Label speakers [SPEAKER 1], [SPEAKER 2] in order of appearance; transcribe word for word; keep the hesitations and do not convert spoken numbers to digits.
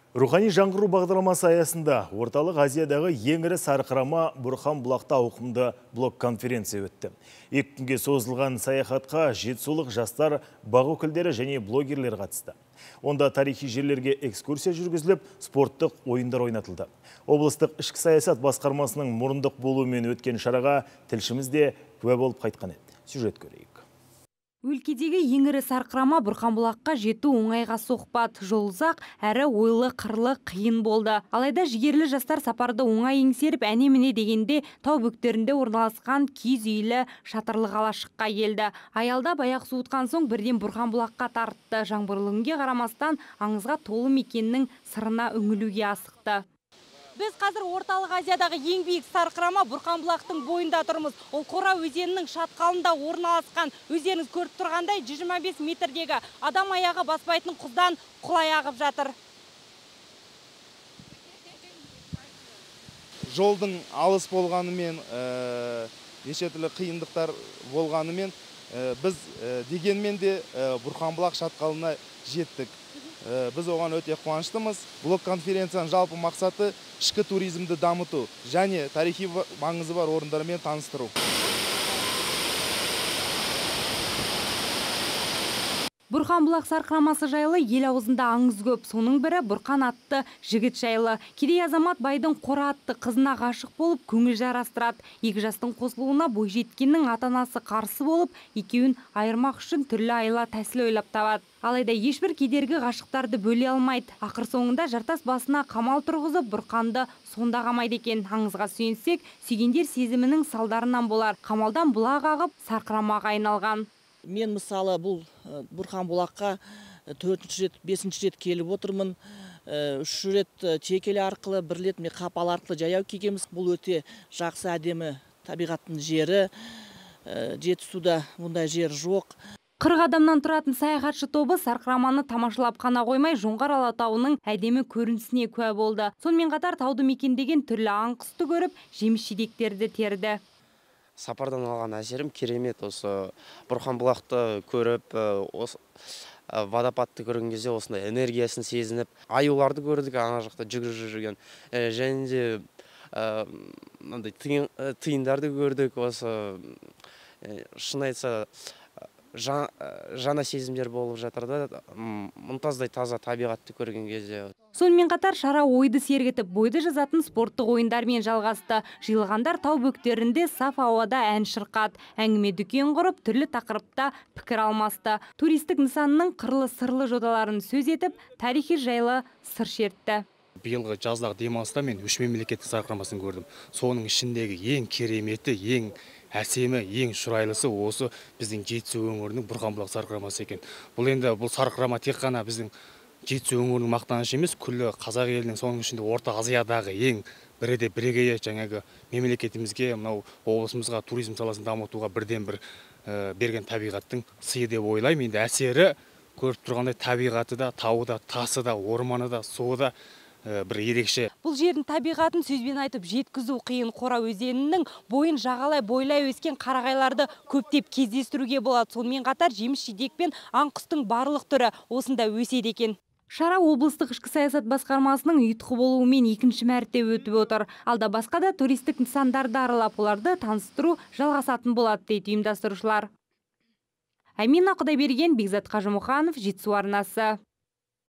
[SPEAKER 1] Рухани жаңғыру бағдарламасы аясында орталық Азиядағы ең ірі сарқырама Бұрхан бұлақта ауқымды блок-конференция өтті. Екі күнге созылған саяхатқа жетісулық жастар, бақ өкілдері және блогерлер қатысты. Онда тарихи жерлерге экскурсия жүргізіліп, спорттық ойындар ойнатылды. Облыстық ішкі саясат басқармасының мұрындық болуымен өткен шараға тілшіміз де куә болып қайтқан еді. Сюжет көрейік.
[SPEAKER 2] Өлкедегі ең ірі сарқырама Бұрханбұлаққа жету оңайға соқпады. Жол ұзақ, әрі ойлы, қырлы, қиын болды. Алайда жігерлі жастар сапарды оңай еңсеріп, әне-міне дегенде тау бөктерінде орналасқан киіз үйлі шатырлы қалашыққа келді. Аялда баяқ суытқан соң бірден Бұрханбұлаққа тартты. Жаңбырлы күнге қарамастан аңызға толы мекеннің сырына үңілуге асықты. Біз қазір орталық Азиядағы ең биік сарқырама Бұрханбұлақтың бойында тұрмыз. Ол Қора өзенінің шатқалында орналасқан. Өздеріңіз көріп тұрғандай жүз жиырма бес метрдегі адам аяғы баспайтын құздан құлай ағып жатыр.
[SPEAKER 3] Жолдың алыс болғанымен, неше түрлі қиындықтар болғанымен, біз дегенмен де Бұрханбұлақ шатқалына жеттік. Біз оған өте қуаныштымыз. Блок конференцияның жалпы мақсаты ішкі туризмді дамыту және тарихи маңызы бар орындармен таныстыру.
[SPEAKER 2] Бұрханбұлақ сарқырамасы жайлы ел аузында аңыз көп. Соның бірі Бұрқан атты жігіт жайлы. Кедей азамат байдың Қора атты қызына ғашық болып, көңіл жарастырады. Екі жастың қосылуына бойжеткеннің ата-анасы қарсы болып, екеуін айырмақ үшін түрлі айла тәсіл ойлап табады. Алайда ешбір кедергі ғашықтарды бөле алмайды. Ақыр соңында жартас басына қамал тұрғызып, Бұрқанды сонда қамайды екен. Аңызға сүйенсек, сүйгендер сезімінің салдарынан болар. Қамалдан бұлақ ағып, сарқырамаға айналған.
[SPEAKER 4] Мен мысалы бұл Бұрханбұлаққа төртінші рет, бесінші рет келіп отырмын. Үш рет текелі арқылы, бір рет қапал арқылы жаяу кегеміз. Бұл өте жақсы әдемі табиғаттың жері. Жетісуда бұндай жер жоқ.
[SPEAKER 2] Қырық адамнан тұратын саяхатшы тобы сарқыраманы тамашалап қана қоймай, Жоңғар алатауының әдемі көрінісіне куә болды. Сонымен қатар тауды мекендеген түрлі аң-құсты көріп, жеміс-жидектерді терді.
[SPEAKER 5] Сапардан алған әсерім керемет. Осы Бұрханбұлақты көріп, осы водопадты көрген кезде осындай энергиясын сезініп, аюларды көрдік, ана жақта жүгіріп жүрген. Және де тиындарды көрдік. Осы шын айтса жаңа сезімдер болып жатырды, мұнтаздай таза табиғатты көрген кезде.
[SPEAKER 2] Сонымен қатар шара ойды сергітіп, бойды жазатын спорттық ойындармен жалғасты. Жиылғандар тау бөктерінде саф ауада ән шырқады, әңгіме дүкен құрып, түрлі тақырыпта пікір алмасты. Туристік нысанның қырлы сырлы жодаларын сөз етіп, тарихи жайлы сыр шертті.
[SPEAKER 6] Биылғы жаздағы демалыста мен үш мемлекеттік сарқырамасын көрдім. Соның ішіндегі ең кереметі, ең әсемі, ең шұрайлысы осы біздің Жетісу өңірінің Бұрханбұлақ сарқырамасы екен. Бұл енді бұл сарқырама тек қана біздің Жетісу өңірінің мақтанышы емес, күллі қазақ елінің, соның ішінде Орта Азиядағы ең бірі де бірегейі жаңағы мемлекетімізге, мынау облысымызға туризм саласын дамытуға бірден бір берген табиғаттың сыйы деп ойлаймын. Енді әсері көріп тұрғандай табиғаты да, тауы да, тасы да, орманы да, суы да бір ерекше.
[SPEAKER 2] Бұл жердің табиғатын сөзбен айтып жеткізу қиын. Қора өзенінің бойын жағалай бойлай өскен қарағайларды көптеп кездестіруге болады. Сонымен қатар жеміс-жидек пен аң-құстың барлық түрі осында өседі екен. Шара облыстық ішкі саясат басқармасының ұйытқы болуымен екінші мәрте өтіп отыр. Алда басқа да туристік нысандарды аралап, оларды таныстыру жалғасатын болады дейді ұйымдастырушылар. Амина Құдайберген, Бекзат Қажымұханов, Жетісу арнасы.